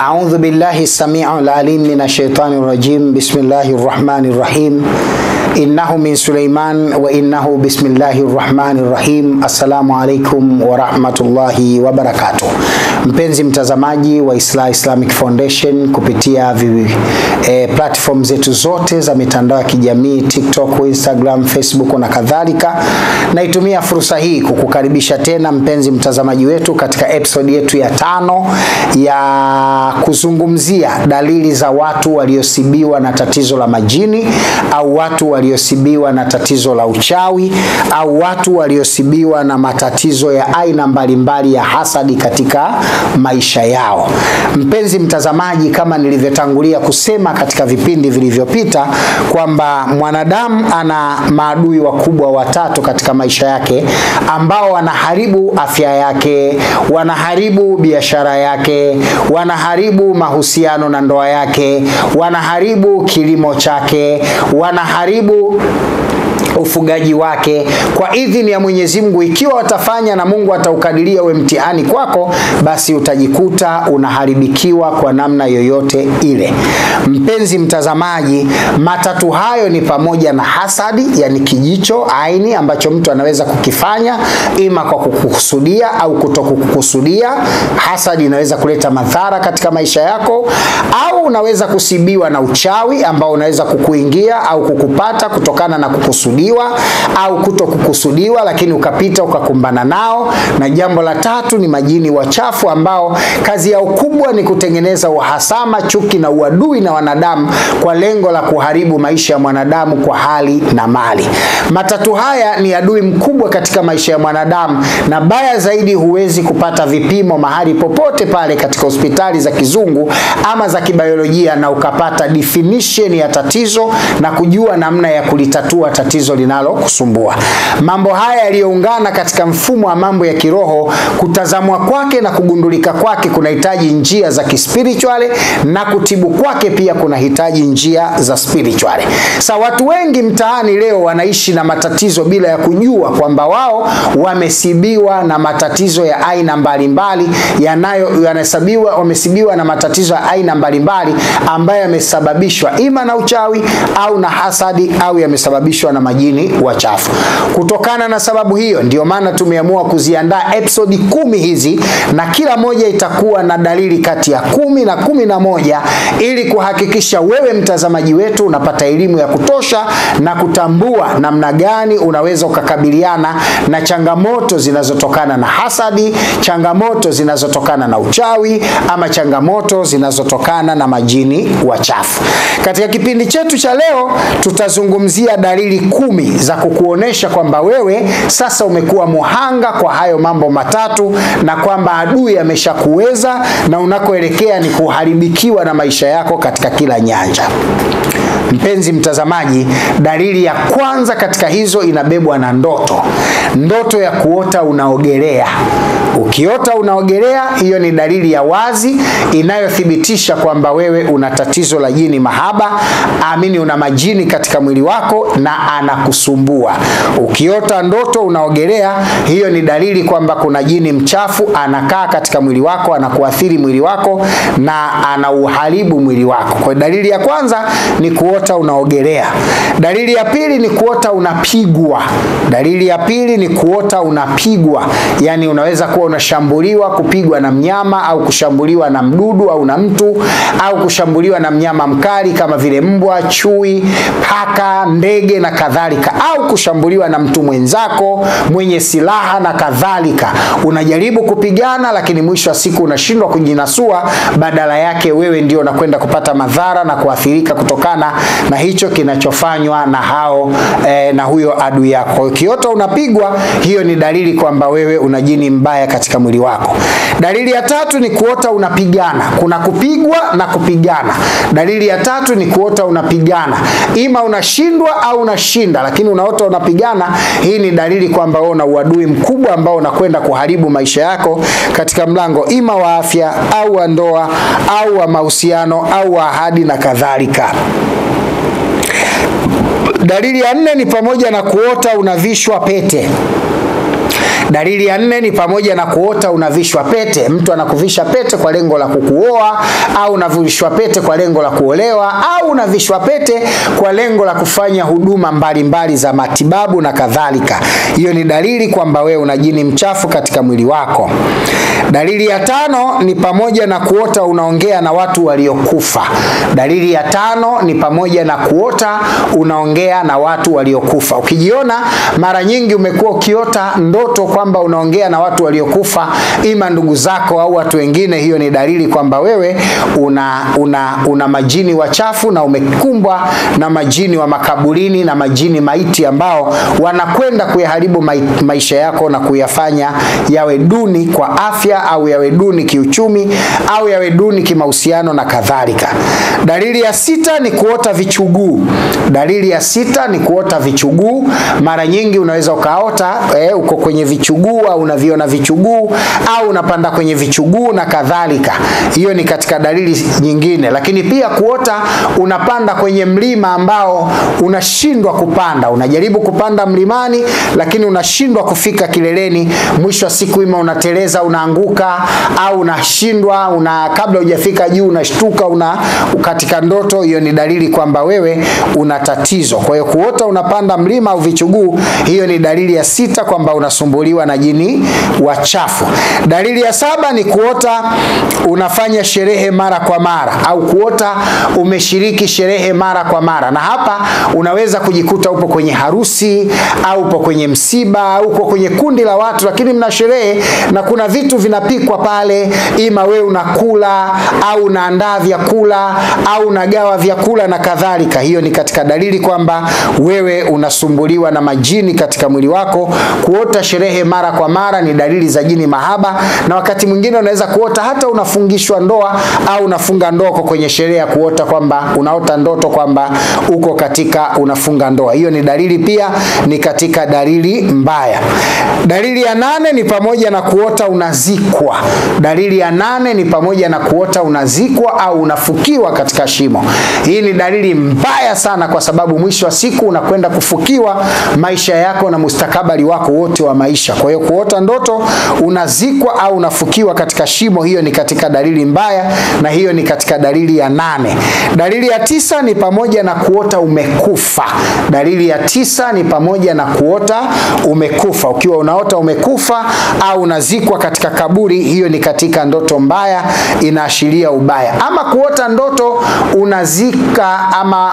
أعوذ بالله السميع العليم من الشيطان الرجيم. بسم الله الرحمن الرحيم. إنه من سليمان وإنه بسم الله الرحمن الرحيم. السلام عليكم ورحمة الله وبركاته. Mpenzi mtazamaji wa Islamic Foundation kupitia platform zetu zote za mitandao ya kijamii, TikTok, Instagram, Facebook na kadhalika, naitumia fursa hii kukukaribisha tena mpenzi mtazamaji wetu katika episode yetu ya 5 ya kuzungumzia dalili za watu waliosibiwa na tatizo la majini, au watu waliosibiwa na tatizo la uchawi, au watu waliosibiwa na matatizo ya aina mbalimbali ya hasadi katika maisha yao. Mpenzi mtazamaji, kama nilivyotangulia kusema katika vipindi vilivyopita kwamba mwanadamu ana maadui wakubwa watatu katika maisha yake, ambao wanaharibu afya yake, wanaharibu biashara yake, wanaharibu mahusiano na ndoa yake, wanaharibu kilimo chake, wanaharibu ufugaji wake. Kwa idhini ya Mwenyezi Mungu, ikiwa watafanya na Mungu ataukadiria uwe mtihani kwako, basi utajikuta unaharibikiwa kwa namna yoyote ile. Mpenzi mtazamaji, matatu hayo ni pamoja na hasadi, yani kijicho, aini ambacho mtu anaweza kukifanya ima kwa kukusudia au kutokukusudia. Hasadi inaweza kuleta madhara katika maisha yako, au unaweza kusibiwa na uchawi ambao unaweza kukuingia au kukupata kutokana na kukusudia au kutokukusudiwa, lakini ukapita ukakumbana nao. Na jambo la tatu ni majini wachafu ambao kazi yao kubwa ni kutengeneza uhasama, chuki na uadui na wanadamu kwa lengo la kuharibu maisha ya mwanadamu kwa hali na mali. Matatu haya ni adui mkubwa katika maisha ya mwanadamu, na baya zaidi, huwezi kupata vipimo mahali popote pale katika hospitali za kizungu ama za kibiolojia na ukapata definition ya tatizo na kujua namna ya kulitatua tatizo linalo kusumbua. Mambo haya yaliyoungana katika mfumo wa mambo ya kiroho, kutazamwa kwake na kugundulika kwake kunahitaji njia za kispirituale, na kutibu kwake pia kunahitaji njia za spirituale. Sasa watu wengi mtaani leo wanaishi na matatizo bila ya kujua kwamba wao wamesibiwa na matatizo ya aina mbalimbali, wamesibiwa na matatizo ya aina mbalimbali ambayo yamesababishwa ima na uchawi au na hasadi au yamesababishwa na majini wachafu. Kutokana na sababu hiyo, ndio maana tumeamua kuziandaa episode 10 hizi, na kila moja itakuwa na dalili kati ya 10 na 11 ili kuhakikisha wewe mtazamaji wetu unapata elimu ya kutosha na kutambua namna gani unaweza ukakabiliana na changamoto zinazotokana na hasadi, changamoto zinazotokana na uchawi, ama changamoto zinazotokana na majini wachafu. Katika kipindi chetu cha leo tutazungumzia dalili 10 za kukuonesha kwamba wewe sasa umekuwa muhanga kwa hayo mambo matatu, na kwamba adui ameshakuweza na unakoelekea ni kuharibikiwa na maisha yako katika kila nyanja. Mpenzi mtazamaji, dalili ya kwanza katika hizo inabebwa na ndoto. Ndoto ya kuota unaogelea. Ukiota unaogelea, hiyo ni dalili ya wazi inayothibitisha kwamba wewe una tatizo la jini mahaba, una majini katika mwili wako na anakusumbua. Ukiota ndoto unaogelea, hiyo ni dalili kwamba kuna jini mchafu anakaa katika mwili wako, anakuathiri mwili wako na anauharibu mwili wako. Kwa dalili ya kwanza ni kuota unaogelea. Dalili ya pili ni kuota unapigwa. Dalili ya pili ni kuota unapigwa. Yani unaweza kuwa unashambuliwa, kupigwa na mnyama, au kushambuliwa na mdudu au na mtu, au kushambuliwa na mnyama mkali kama vile mbwa, chui, paka, ndege na kadhalika, au kushambuliwa na mtu mwenzako mwenye silaha na kadhalika. Unajaribu kupigana, lakini mwisho wa siku unashindwa kujinasua, badala yake wewe ndio unakwenda kupata madhara na kuathirika kutokana na hicho kinachofanywa na huyo adui yako. Ukiota unapigwa, hiyo ni dalili kwamba wewe una jini mbaya katika mwili wako. Dalili ya tatu ni kuota unapigana. Kuna kupigwa na kupigana. Dalili ya tatu ni kuota unapigana, ima unashindwa au unashinda, lakini unaota unapigana. Hii ni dalili kwamba wewe una uadui mkubwa ambao unakwenda kuharibu maisha yako katika mlango ima wa afya au wa ndoa au wa mahusiano au wa ahadi na kadhalika. Dalili ya 4 ni pamoja na kuota unavishwa pete. Dalili ya 4 ni pamoja na kuota unavishwa pete. Mtu anakuvisha pete kwa lengo la kukuoa, au unavishwa pete kwa lengo la kuolewa, au unavishwa pete kwa lengo la kufanya huduma mbalimbali za matibabu na kadhalika. Hiyo ni dalili kwamba wewe una jini mchafu katika mwili wako. Dalili ya 5 ni pamoja na kuota unaongea na watu waliokufa. Dalili ya 5 ni pamoja na kuota unaongea na watu waliokufa. Ukijiona mara nyingi umekuwa ukiota ndoto kwamba unaongea na watu waliokufa, ima ndugu zako au watu wengine, hiyo ni dalili kwamba wewe una majini wachafu na umekumbwa na majini wa makaburini na majini maiti ambao wanakwenda kuyaharibu maisha yako na kuyafanya yawe duni kwa afya, au yawe duni kiuchumi, au yawe duni kimahusiano na kadhalika. Dalili ya 6 ni kuota vichuguu. Dalili ya 6 ni kuota vichuguu. Mara nyingi unaweza ukaota uko kwenye vichuguu, au unaviona vichuguu, au unapanda kwenye vichuguu na kadhalika. Hiyo ni katika dalili nyingine. Lakini pia kuota unapanda kwenye mlima ambao unashindwa kupanda. Unajaribu kupanda mlimani lakini unashindwa kufika kileleni. Mwisho wa siku ima unateleza, unaanguka, au unashindwa, kabla hujafika juu unashtuka katika ndoto. Hiyo ni dalili kwamba wewe una tatizo. Kwa hiyo kuota unapanda mlima au vichuguu, hiyo ni dalili ya 6 kwamba unasumbuliwa na jini wachafu. Dalili ya 7 ni kuota unafanya sherehe mara kwa mara, au kuota umeshiriki sherehe mara kwa mara. Na hapa unaweza kujikuta upo kwenye harusi, au upo kwenye msiba, au upo kwenye kundi la watu, lakini mna sherehe na kuna vitu vinapikwa pale, ima wewe unakula, au unaandaa vyakula, au unagawa vyakula na kadhalika. Hiyo ni katika dalili kwamba wewe unasumbuliwa na majini katika mwili wako. Kuota sherehe mara kwa mara ni dalili za jini mahaba, na wakati mwingine unaweza kuota hata unafungishwa ndoa, au unafunga ndoa kwenye sherehe ya kuota kwamba unaota ndoto kwamba uko katika unafunga ndoa. Hiyo ni dalili pia, ni katika dalili mbaya. Dalili ya 8 ni pamoja na kuota unazikwa. Dalili ya 8 ni pamoja na kuota unazikwa au unafukiwa katika shimo. Hii ni dalili mbaya sana, kwa sababu mwisho wa siku unakwenda kufukiwa maisha yako na mustakabali wako wote wa maisha. Kwa hiyo kuota ndoto unazikwa au unafukiwa katika shimo, hiyo ni katika dalili mbaya, na hiyo ni katika dalili ya 8. Dalili ya 9 ni pamoja na kuota umekufa. Dalili ya 9 ni pamoja na kuota umekufa. Ukiwa unaota umekufa au unazikwa katika kaburi, hiyo ni katika ndoto mbaya, inaashiria ubaya. Ama kuota ndoto unazika, ama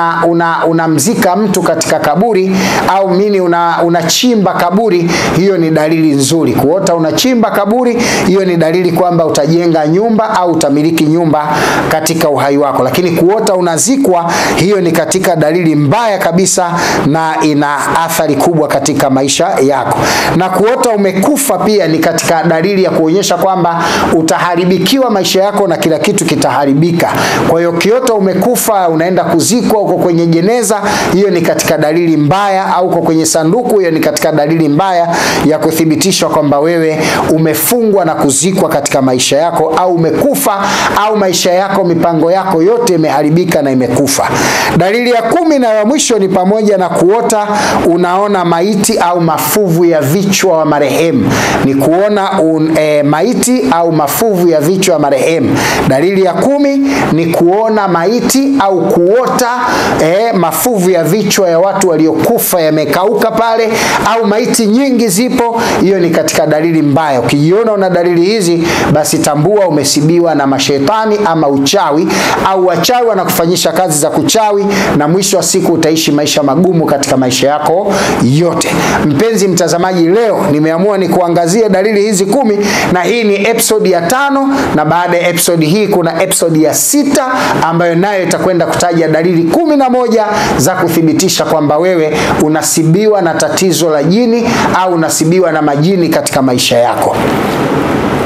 unamzika mtu katika kaburi, au unachimba kaburi, hiyo ni dalili nzuri. Kuota unachimba kaburi, hiyo ni dalili kwamba utajenga nyumba au utamiliki nyumba katika uhai wako. Lakini kuota unazikwa, hiyo ni katika dalili mbaya kabisa, na ina athari kubwa katika maisha yako. Na kuota umekufa pia ni katika dalili ya kuonyesha kwamba utaharibikiwa maisha yako na kila kitu kitaharibika. Kwa hiyo kiota umekufa, unaenda kuzikwa, uko kwenye jeneza, hiyo ni katika dalili mbaya, au uko kwenye sanduku, hiyo ni katika dalili mbaya ya kuthibitishwa kwamba wewe umefungwa na kuzikwa katika maisha yako, au umekufa, au maisha yako, mipango yako yote imeharibika na imekufa. Dalili ya 10 na ya mwisho ni pamoja na kuota unaona maiti au mafuvu ya vichwa wa marehemu. Ni kuona maiti au mafuvu ya vichwa wa marehemu. Dalili ya 10 ni kuona maiti au kuota mafuvu ya vichwa ya watu waliokufa yamekauka pale, au maiti nyingi zipo. Hiyo ni katika dalili mbaya. Ukijiona una dalili hizi, basi tambua umesibiwa na mashetani ama uchawi, au wachawi wanakufanyisha kazi za kuchawi, na mwisho wa siku utaishi maisha magumu katika maisha yako yote. Mpenzi mtazamaji, leo nimeamua ni kuangazia dalili hizi 10, na hii ni episode ya 5, na baada ya episode hii kuna episode ya 6 ambayo nayo itakwenda kutaja dalili 11 za kuthibitisha kwamba wewe unasibiwa na tatizo la jini au unasibiwa na majini katika maisha yako.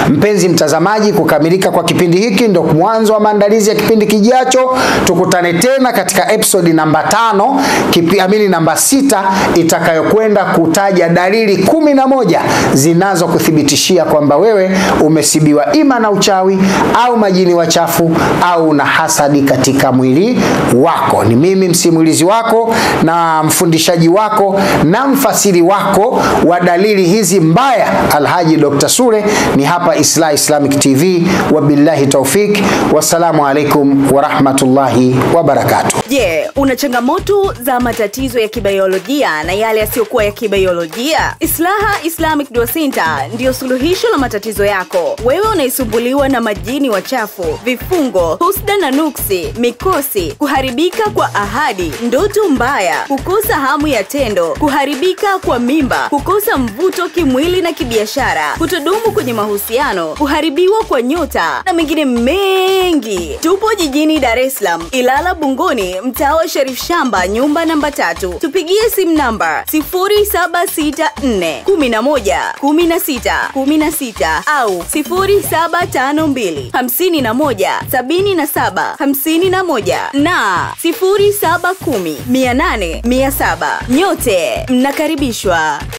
Mpenzi mtazamaji, kukamilika kwa kipindi hiki ndio mwanzo wa maandalizi ya kipindi kijacho. Tukutane tena katika episode namba 5, namba 6, itakayokwenda kutaja dalili 11 zinazokuthibitishia kwamba wewe umesibiwa ima na uchawi au majini wachafu au na hasadi katika mwili wako. Ni mimi msimulizi wako na mfundishaji wako na mfasiri wako wa dalili hizi mbaya, Alhaji Dr. Sule, ni hapa Islah Islamic TV. Wabillahi taufik, wassalamu alaikum wa rahmatullahi wa barakatuh. Una changamoto za matatizo ya kibiolojia na yale yasiyokuwa ya kibiolojia? Islah Islamic Dua Center ndio suluhisho la matatizo yako. Wewe unaisumbuliwa na majini wachafu, vifungo, husda na nuksi, mikosi, kuharibika kwa ahadi, ndoto mbaya, kukosa hamu ya tendo, kuharibika kwa mimba, kukosa mvuto kimwili na kibiashara, kutodumu kwenye mahusiano, kuharibiwa kwa nyota na mengine mengi. Tupo jijini Dar es Salaam, Ilala Bungoni, mtaa wa Sharif Shamba, nyumba namba 3. Tupigie simu namba 0764111616 au 0752517751 na 0710800700. Nyote mnakaribishwa.